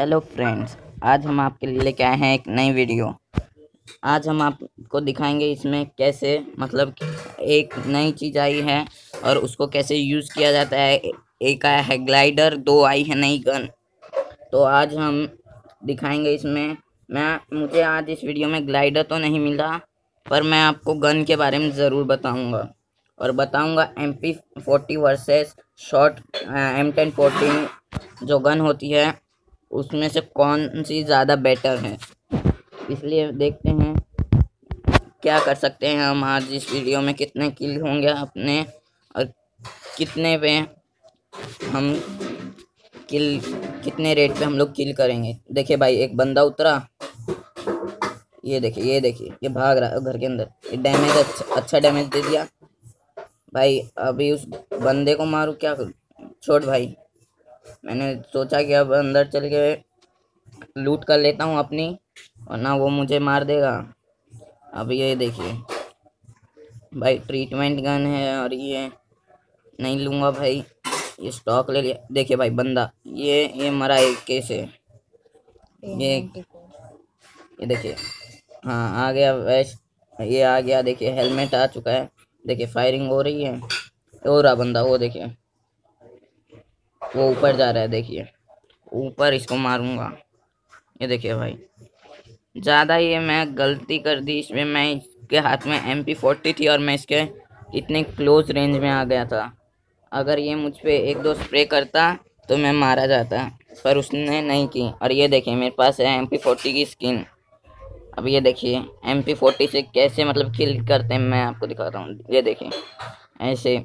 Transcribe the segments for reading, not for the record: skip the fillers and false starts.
Hello friends, आज हम आपके लिए लेके आए हैं एक नई वीडियो। आज हम आपको दिखाएंगे इसमें कैसे मतलब एक नई चीज़ आई है और उसको कैसे यूज़ किया जाता है। एक आया है ग्लाइडर, दो आई है नई गन। तो आज हम दिखाएंगे इसमें। मुझे आज इस वीडियो में ग्लाइडर तो नहीं मिला, पर मैं आपको गन के बारे में ज़रूर बताऊंगा और बताऊंगा MP40 वर्सेस शॉर्ट M1014 जो गन होती है उसमें से कौन सी ज़्यादा बेटर है। इसलिए देखते हैं क्या कर सकते हैं हम आज इस वीडियो में, कितने किल होंगे अपने और कितने पे हम किल कितने रेट पे हम लोग किल करेंगे। देखिए भाई, एक बंदा उतरा, ये देखिए ये भाग रहा है घर के अंदर। ये डैमेज अच्छा डैमेज दे दिया भाई। अभी उस बंदे को मारूं क्या करूं? छोड़ भाई, मैंने सोचा कि अब अंदर चल के लूट कर लेता हूँ अपनी, वरना वो मुझे मार देगा। अब ये देखिए भाई, ट्रीटमेंट गन है और ये नहीं लूँगा भाई, ये स्टॉक ले लिया। देखिए भाई बंदा, ये मरा एक के से। ये देखिए, हाँ आ गया वेस्ट, ये आ गया। देखिए हेलमेट आ चुका है। देखिए फायरिंग हो रही है, हो रहा बंदा, वो देखिए वो ऊपर जा रहा है। देखिए ऊपर, इसको मारूंगा। ये देखिए भाई, ज़्यादा ये मैं गलती कर दी इसमें। मैं इसके हाथ में MP40 थी और मैं इसके इतने क्लोज रेंज में आ गया था। अगर ये मुझ पे एक दो स्प्रे करता तो मैं मारा जाता, पर उसने नहीं की। और ये देखिए मेरे पास है MP40 की स्किन। अब ये देखिए MP40 से कैसे मतलब किल करते हैं, मैं आपको दिखाता हूँ। ये देखिए ऐसे,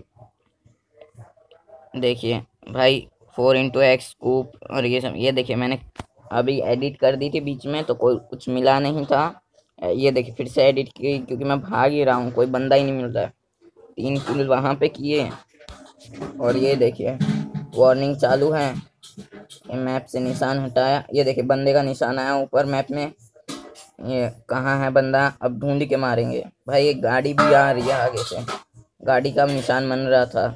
देखिए भाई 4x स्कूप और ये सब। ये देखिए मैंने अभी एडिट कर दी थी बीच में, तो कोई कुछ मिला नहीं था। ये देखिए फिर से एडिट की, क्योंकि मैं भाग ही रहा हूँ, कोई बंदा ही नहीं मिल रहा है। 3 किल वहाँ पे किए। और ये देखिए वार्निंग चालू है। ये मैप से निशान हटाया, ये देखिए बंदे का निशान आया ऊपर मैप में। ये कहाँ है बंदा, अब ढूंढ के मारेंगे भाई। एक गाड़ी भी आ रही है आगे से, गाड़ी का निशान बन रहा था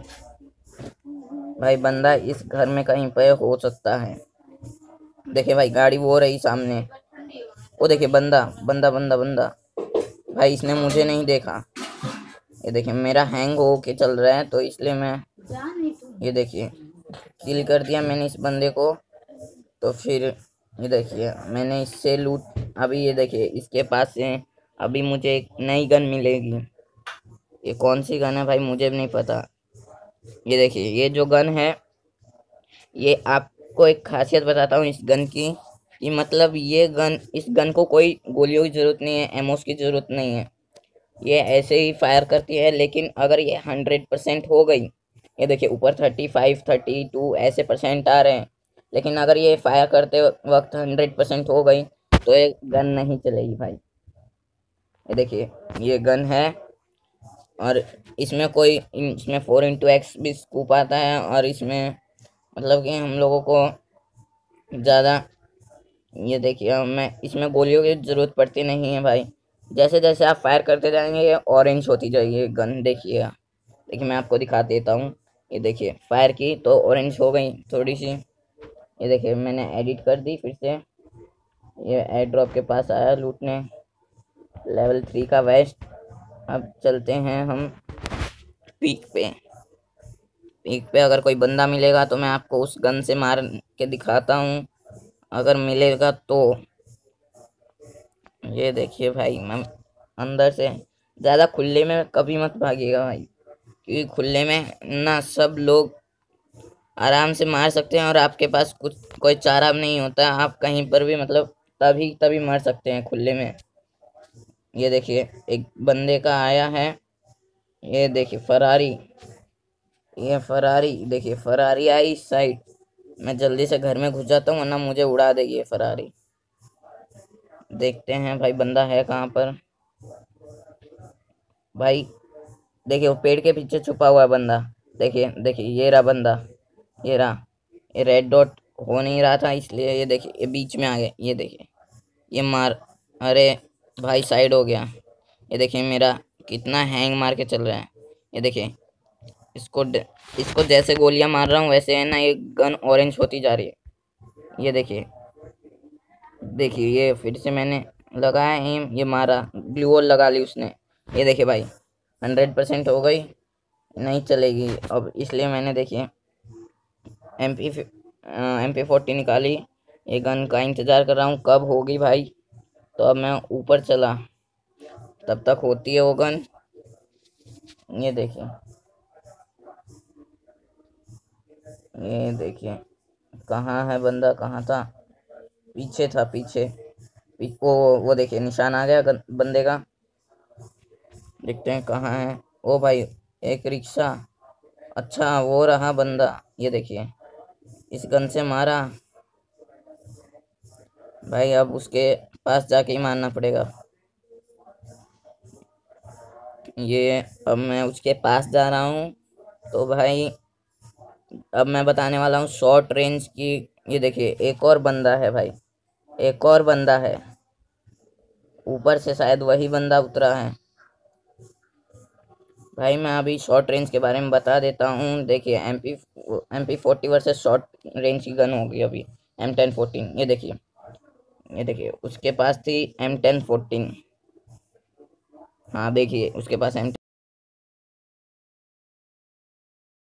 भाई। बंदा इस घर में कहीं पे हो सकता है। देखिए भाई गाड़ी वो रही सामने, वो देखिए बंदा बंदा बंदा बंदा भाई, इसने मुझे नहीं देखा। ये देखिए मेरा हैंग हो के चल रहा है, तो इसलिए मैं, ये देखिए किल कर दिया मैंने इस बंदे को। तो फिर ये देखिए मैंने इससे लूट। अभी ये देखिए इसके पास से अभी मुझे एक नई गन मिलेगी। ये कौन सी गन है भाई मुझे भी नहीं पता। ये देखिए ये जो गन है, ये आपको एक खासियत बताता हूँ इस गन की, कि मतलब इस गन को कोई गोलियों की ज़रूरत नहीं है, एमोस की ज़रूरत नहीं है। ये ऐसे ही फायर करती है। लेकिन अगर ये 100% हो गई, ये देखिए ऊपर 35 32 ऐसे परसेंट आ रहे हैं, लेकिन अगर ये फायर करते वक्त 100% हो गई तो ये गन नहीं चलेगी भाई। ये देखिए ये गन है और इसमें 4x भी स्कूप आता है। और इसमें मतलब कि हम लोगों को ज़्यादा, ये देखिए मैं इसमें गोलियों की ज़रूरत पड़ती नहीं है भाई। जैसे जैसे आप फायर करते जाएंगे ये ऑरेंज होती जाएगी गन। देखिए देखिए मैं आपको दिखा देता हूँ। ये देखिए फायर की तो ऑरेंज हो गई थोड़ी सी। ये देखिए मैंने एडिट कर दी फिर से। ये एयर ड्रॉप के पास आया लूटने, लेवल 3 का वेस्ट। अब चलते हैं हम पीक पे अगर कोई बंदा मिलेगा तो मैं आपको उस गन से मार के दिखाता हूँ, अगर मिलेगा तो। ये देखिए भाई, मैं अंदर से, ज़्यादा खुले में कभी मत भागिएगा भाई, क्योंकि खुले में ना सब लोग आराम से मार सकते हैं और आपके पास कुछ कोई चारा नहीं होता। आप कहीं पर भी मतलब तभी तभी मर सकते हैं खुले में। ये देखिए एक बंदे का आया है, ये देखिए फरारी, ये फरारी देखिए, फरारी आई इस साइड। मैं जल्दी से घर में घुस जाता हूँ वरना मुझे उड़ा देगी ये फरारी। देखते हैं भाई बंदा है कहाँ पर भाई। देखिए वो पेड़ के पीछे छुपा हुआ है बंदा। देखिए देखिए ये रहा बंदा, ये रहा। ये रेड डॉट हो नहीं रहा था इसलिए ये देखिए ये बीच में आ गया। ये देखिए ये मार, अरे भाई साइड हो गया। ये देखिए मेरा कितना हैंग मार के चल रहा है। ये देखिए इसको जैसे गोलियां मार रहा हूँ वैसे है ना, ये गन ऑरेंज होती जा रही है। ये देखिए देखिए ये फिर से मैंने लगाया एम, ये मारा, ग्लू वॉल लगा ली उसने। ये देखिए भाई 100% हो गई, नहीं चलेगी अब, इसलिए मैंने देखिए MP40 निकाली। ये गन का इंतज़ार कर रहा हूँ कब होगी भाई। तो अब मैं ऊपर चला, तब तक होती है वो गन। ये देखिए, ये देखिए कहाँ है बंदा, कहाँ था, पीछे था पीछे। वो देखिए निशान आ गया बंदे का। देखते हैं कहाँ है। ओ भाई एक रिक्शा, अच्छा वो रहा बंदा। ये देखिए इस गन से मारा भाई, अब उसके पास जाके ही मारना पड़ेगा। ये अब मैं उसके पास जा रहा हूँ। तो भाई अब मैं बताने वाला हूँ शॉर्ट रेंज की। ये देखिए एक और बंदा है भाई, एक और बंदा है ऊपर से, शायद वही बंदा उतरा है। भाई मैं अभी शॉर्ट रेंज के बारे में बता देता हूँ। देखिए MP40 वर्सेस शॉर्ट रेंज की गन होगी अभी, M1014। ये देखिए, ये देखिए उसके पास थी M1014। हाँ देखिए उसके पास M